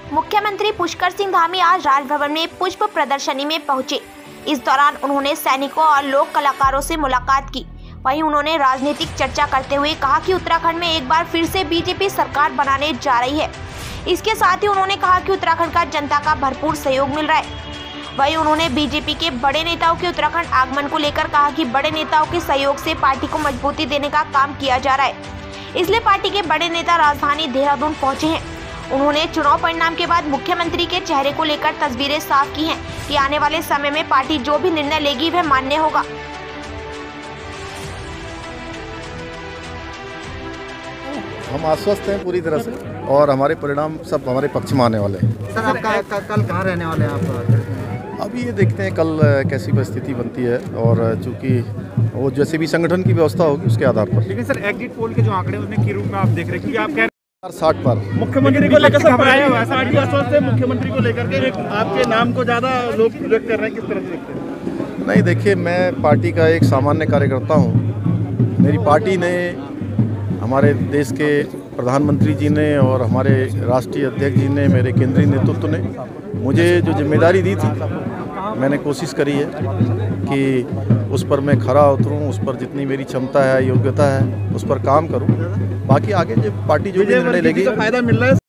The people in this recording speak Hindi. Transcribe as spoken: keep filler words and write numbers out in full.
मुख्यमंत्री पुष्कर सिंह धामी आज राजभवन में पुष्प प्रदर्शनी में पहुंचे। इस दौरान उन्होंने सैनिकों और लोक कलाकारों से मुलाकात की। वहीं उन्होंने राजनीतिक चर्चा करते हुए कहा कि उत्तराखंड में एक बार फिर से बीजेपी सरकार बनाने जा रही है। इसके साथ ही उन्होंने कहा कि उत्तराखंड का जनता का भरपूर सहयोग मिल रहा है। वहीं उन्होंने बीजेपी के बड़े नेताओं के उत्तराखंड आगमन को लेकर कहा कि बड़े नेताओं के सहयोग से पार्टी को मजबूती देने का काम किया जा रहा है, इसलिए पार्टी के बड़े नेता राजधानी देहरादून पहुंचे हैं। उन्होंने चुनाव परिणाम के बाद मुख्यमंत्री के चेहरे को लेकर तस्वीरें साफ की हैं कि आने वाले समय में पार्टी जो भी निर्णय लेगी वह मान्य होगा। हम आश्वस्त हैं पूरी तरह से और हमारे परिणाम सब हमारे पक्ष में आने वाले हैं। सर आप का, का, कल कहाँ रहने वाले हैं आप? अभी ये देखते हैं कल कैसी परिस्थिति बनती है और चूँकि वो जैसे भी संगठन की व्यवस्था होगी उसके आधार पर। लेकिन सर एग्जिट पोल के जो आंकड़े उसमें के रूप में आप देख रहे हैं कि आप कह रहे साठ पर मुख्यमंत्री को लेकर सब आया हुआ है, पार्टी आश्वस्त है मुख्यमंत्री को लेकर के आपके नाम को ज़्यादा लोग प्रोजेक्ट कर रहे हैं, किस तरह से देखते हैं? नहीं, देखिए मैं पार्टी का एक सामान्य कार्यकर्ता हूँ। मेरी पार्टी ने, हमारे देश के प्रधानमंत्री जी ने और हमारे राष्ट्रीय अध्यक्ष जी ने, मेरे केंद्रीय नेतृत्व ने मुझे जो जिम्मेदारी दी थी, मैंने कोशिश करी है कि उस पर मैं खरा उतरूं, उस पर जितनी मेरी क्षमता है, योग्यता है, उस पर काम करूं। बाकी आगे जो पार्टी जो भी निर्णय लेगी, फायदा मिल रहा है।